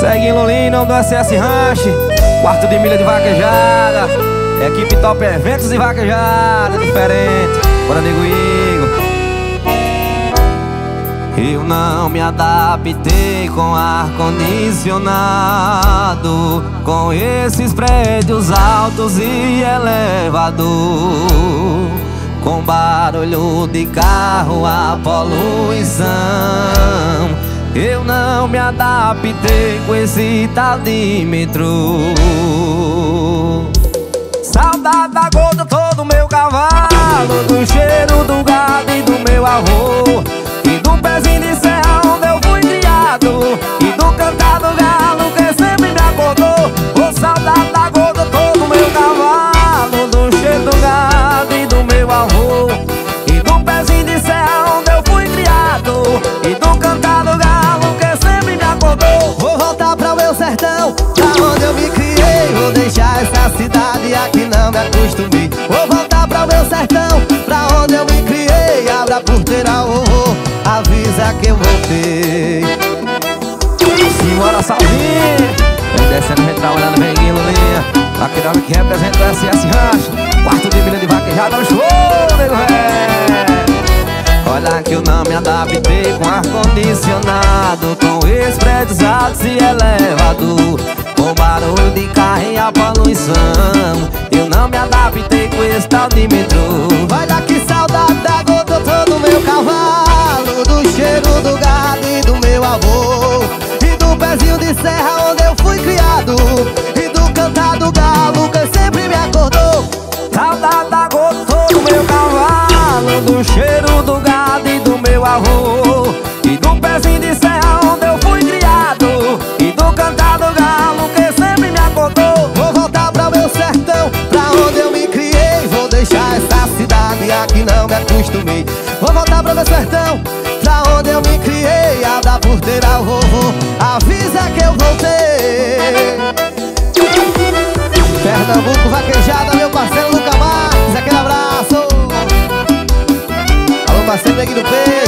Segue em Lolino do SS Ranch, quarto de milha de vaquejada. Equipe Top Eventos e vaquejada diferente. Bora, nego Igor. Eu não me adaptei com ar-condicionado, com esses prédios altos e elevador, com barulho de carro, a poluição. Eu não me adaptei com esse tal de metrô. Saudade da gota todo meu cavalo, do cheiro do gado e do meu avô, e do pezinho de serra onde eu fui criado, e do cantar do galo que sempre me acordou. Ô, saudade da gota todo meu cavalo, do cheiro do gado e do meu avô, e do pezinho de serra onde eu fui criado, e do cantar do galo que sempre me acordou. Vou voltar pra meu sertão, pra onde eu me criei. Vou deixar essa cidade aqui, não me acostumei. Vou voltar pra meu sertão, pra onde eu me criei. Abra a porteira, avisa que eu voltei. Simbora, Salvinho. Vem descendo, vem trabalhando, vem guindo linha. Aquele homem que representa o SS Ranch, quarto de milha de vaquejada no show, nego velho. Olha que eu não me adaptei com ar-condicionado, com esses prédios altos e elevador, com barulho de carro e a poluição. Eu não me adaptei com esse tal de metrô. Olha que saudade da gota todo meu cavalo, do cheiro do gado e do meu avô, e do pezinho de serra onde eu fui criado, e do cantar do galo que sempre me acordou. Saudade da gota todo meu cavalo, do cheiro do gado e do meu avô, e do pezinho de serra onde eu fui criado, e do cantar do galo que sempre me acordou. Vou voltar pra meu sertão, pra onde eu me criei. Vou deixar essa cidade aqui, não me acostumei. Vou voltar pra meu sertão, pra onde eu me criei. Abra a porteira, vovô, avisa que eu voltei. Pernambuco vaquejada, meu parceiro Lucas Marques, aquele abraço. Alô, parceiro Neguinho do Peixe.